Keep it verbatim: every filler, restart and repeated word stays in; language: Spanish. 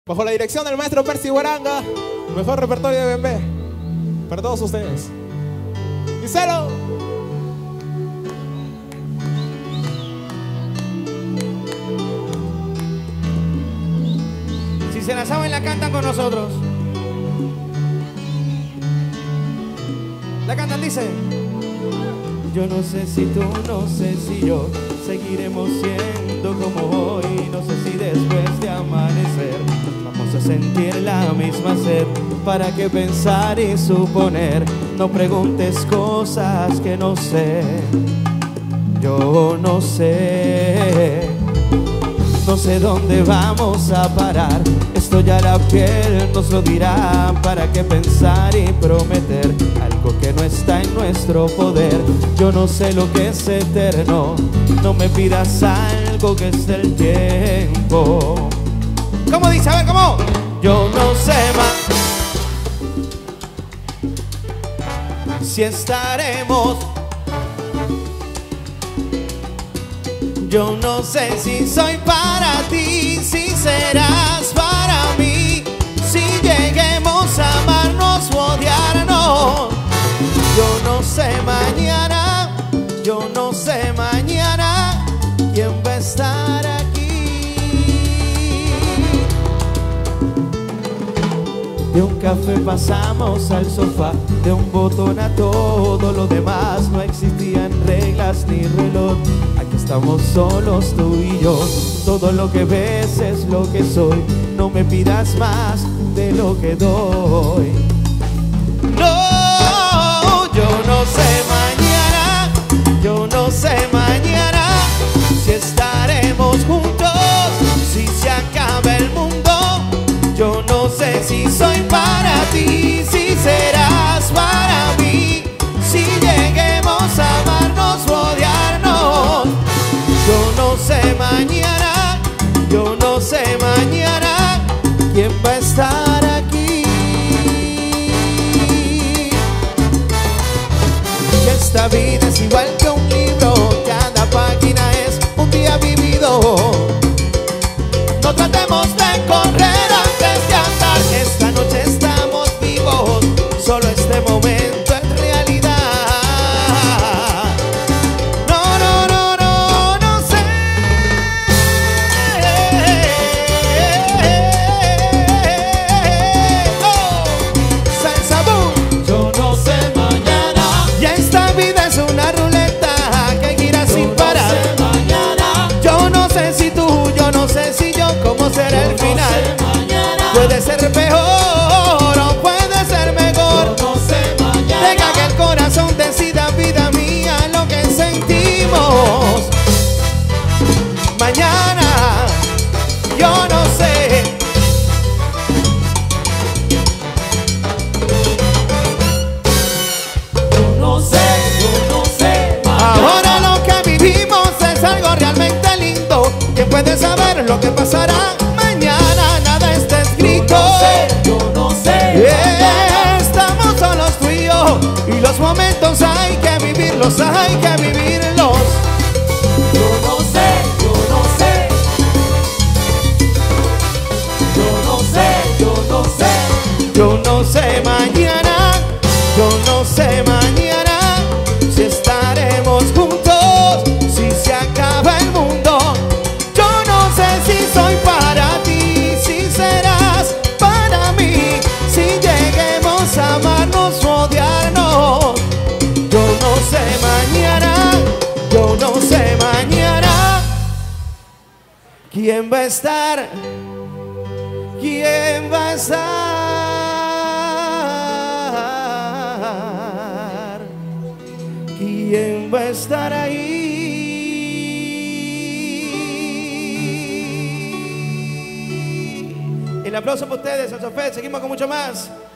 Bajo la dirección del maestro Percy Guaranga, mejor repertorio de Bembé para todos ustedes. ¡Díselo! Si se la saben, la cantan con nosotros. La cantan, dice: yo no sé si tú, no sé si yo seguiremos siendo como hoy. No sé si después de amanecer vamos a sentir la misma sed. ¿Para qué pensar y suponer? No preguntes cosas que no sé. Yo no sé. No sé dónde vamos a parar. Esto ya la piel nos lo dirá. ¿Para qué pensar y prometer algo que no está en nuestro poder? Yo no sé lo que es eterno. No me pidas algo que es del tiempo. ¿Cómo dice? A ver, ¿cómo? Yo no sé más si estaremos. Yo no sé si soy para ti, si serás para mí, si lleguemos a amarnos o odiarnos. Yo no sé mañana, yo no sé mañana quién va a estar aquí. De un café pasamos al sofá, de un botón a todo lo demás. No existían reglas ni reloj. Aquí estamos solos tú y yo. Todo lo que ves es lo que soy. No me pidas más de lo que doy. No, yo no sé mañana, yo no sé mañana si estaremos juntos, si se acaba el mundo. Yo no sé si soy para ti, si serás para mí, si lleguemos a amarnos o odiarnos. Yo no sé mañana, yo no sé mañana quién va a estar aquí. Y esta vida es igual que un libro, cada página es un día vivido. No tratemos de correr antes de andar. Esta noche estamos vivos, solo este momento es realidad. No, no, no, no, no sé. Oh, salsa boom. Yo no sé mañana. Y esta vida es una ruleta que gira sin parar. Yo no sé mañana. Yo no sé si tú, yo no sé si yo, cómo será el final. Puede ser peor o puede ser mejor. Yo no sé mañana. Deja que el corazón decida, vida mía, lo que sentimos. Mañana, yo no sé. Yo no sé, yo no sé mañana. Ahora lo que vivimos es algo realmente lindo. ¿Quién puede saber lo que pasará? Y los momentos hay que vivirlos, hay que vivirlos. Yo no sé, yo no sé. Yo no sé, yo no sé. Yo no sé mañana, yo no sé mañana si estaremos juntos, si se acaba el mundo. Yo no sé si soy para ti, si serás para mí, si lleguemos a amarnos o odiarnos. Yo no sé mañana, yo no sé mañana quién va a estar, quién va a estar, quién va a estar ahí. El aplauso para ustedes, Salsa Fest. Seguimos con mucho más.